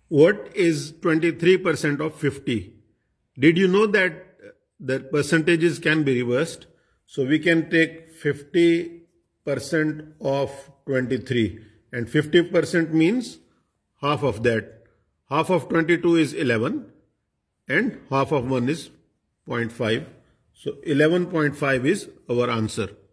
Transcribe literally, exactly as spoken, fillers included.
What is twenty-three percent of fifty? Did you know that the percentages can be reversed? So we can take fifty percent of twenty-three, and fifty percent means half of that. Half of twenty-two is eleven and half of one is zero point five. So eleven point five is our answer.